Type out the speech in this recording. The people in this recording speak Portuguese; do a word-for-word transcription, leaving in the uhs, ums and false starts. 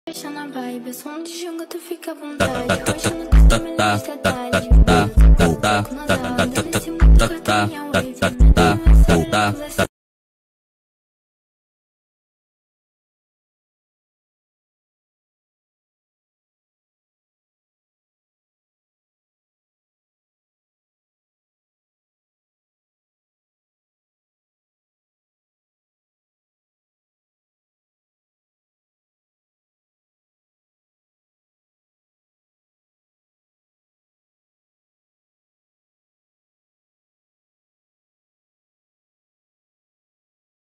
Fecha na vibe, som de jungle, tu fica à vontade. tá, tá, tá, tá, tá, tá, tá, tá, tá, tá, tá, tá, tá, tá, tá, tá, tá, tá,